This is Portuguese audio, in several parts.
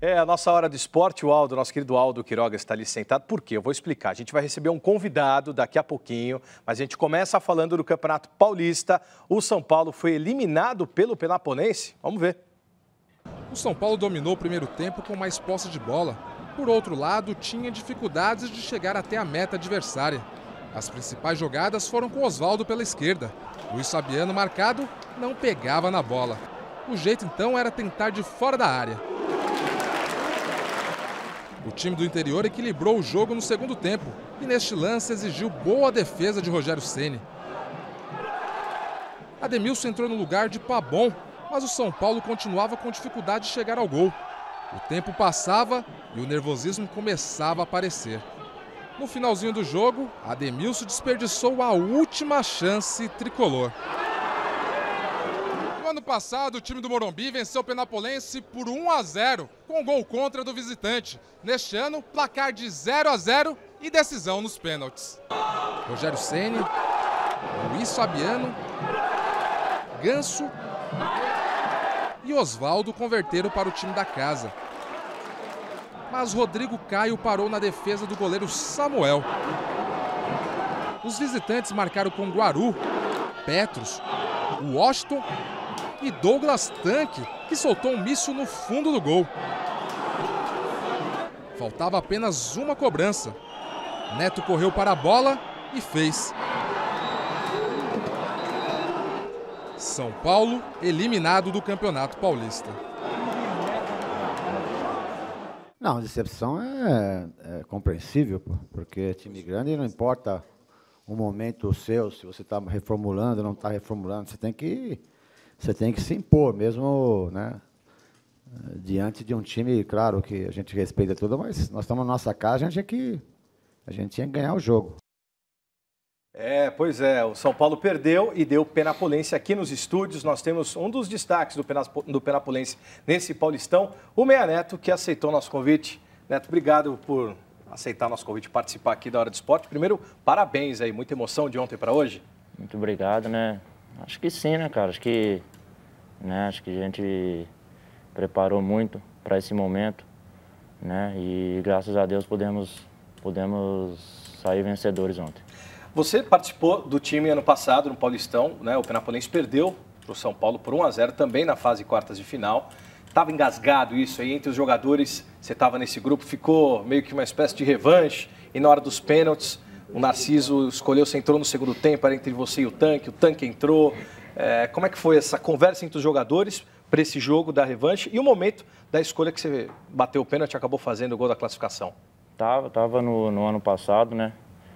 É a nossa hora do esporte. O Aldo, nosso querido Aldo Quiroga, está ali sentado. Por quê? Eu vou explicar. A gente vai receber um convidado daqui a pouquinho, mas a gente começa falando do Campeonato Paulista. O São Paulo foi eliminado pelo Penapolense. Vamos ver. O São Paulo dominou o primeiro tempo com mais posse de bola. Por outro lado, tinha dificuldades de chegar até a meta adversária. As principais jogadas foram com Osvaldo pela esquerda. Luiz Fabiano, marcado, não pegava na bola. O jeito então era tentar de fora da área. O time do interior equilibrou o jogo no segundo tempo e neste lance exigiu boa defesa de Rogério Ceni. Ademilson entrou no lugar de Pabon, mas o São Paulo continuava com dificuldade de chegar ao gol. O tempo passava e o nervosismo começava a aparecer. No finalzinho do jogo, Ademilson desperdiçou a última chance tricolor. No ano passado, o time do Morumbi venceu o Penapolense por 1-0, com gol contra do visitante. Neste ano, placar de 0-0 e decisão nos pênaltis. Rogério Ceni, Luiz Fabiano, Ganso e Osvaldo converteram para o time da casa. Mas Rodrigo Caio parou na defesa do goleiro Samuel. Os visitantes marcaram com Guaru, Petros, Washington e Douglas Tanque, que soltou um míssil no fundo do gol. Faltava apenas uma cobrança. Neto correu para a bola e fez. São Paulo eliminado do Campeonato Paulista. Não, a decepção é compreensível, porque time grande não importa o momento seu, se você está reformulando ou não está reformulando, você tem que se impor, mesmo, né, diante de um time, claro que a gente respeita tudo, mas nós estamos na nossa casa, a gente tinha que ganhar o jogo. Pois é, o São Paulo perdeu e deu Penapolense aqui nos estúdios. Nós temos um dos destaques do Penapolense nesse Paulistão, o Meia Neto, que aceitou nosso convite. Neto, obrigado por aceitar nosso convite e participar aqui da Hora do Esporte. Primeiro, parabéns aí, muita emoção de ontem para hoje. Muito obrigado, né? Acho que sim, né, cara? Acho que a gente preparou muito para esse momento, né? E graças a Deus podemos sair vencedores ontem. Você participou do time ano passado, no Paulistão, né? O Penapolense perdeu para o São Paulo por 1-0, também na fase quartas de final. Estava engasgado isso aí entre os jogadores, você estava nesse grupo, ficou meio que uma espécie de revanche. E na hora dos pênaltis, o Narciso escolheu, você entrou no segundo tempo, era entre você e o Tanque entrou. Como é que foi essa conversa entre os jogadores para esse jogo da revanche e o momento da escolha que você bateu o pênalti e acabou fazendo o gol da classificação? Tava no ano passado, né?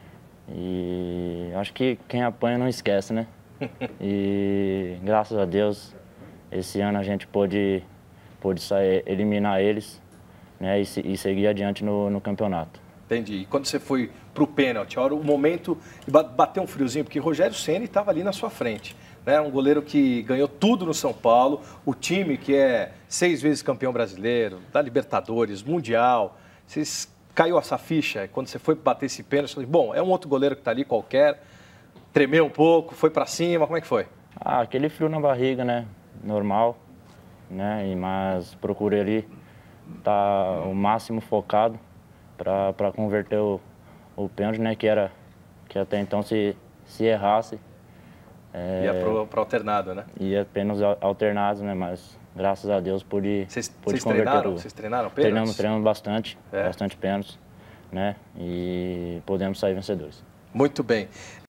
E acho que quem apanha não esquece, né? E graças a Deus, esse ano a gente pôde eliminar eles, né? E seguir adiante no campeonato. Entendi. E quando você foi para o pênalti, o momento de bater um friozinho, porque Rogério Ceni estava ali na sua frente, né? Um goleiro que ganhou tudo no São Paulo, o time que é 6 vezes campeão brasileiro, da Libertadores, Mundial. Caiu essa ficha, quando você foi bater esse pênalti, você falou, bom, é um outro goleiro que está ali qualquer, tremeu um pouco, foi para cima, como é que foi? Aquele frio na barriga, né, normal, né, mas procurei ali estar o máximo focado para converter o pênalti, né, que até então se errasse... ia para alternado, né? Ia apenas alternados, né, mas... Graças a Deus pude converter tudo. Vocês treinaram pênaltis? Treinamos bastante pênaltis, né? E podemos sair vencedores. Muito bem.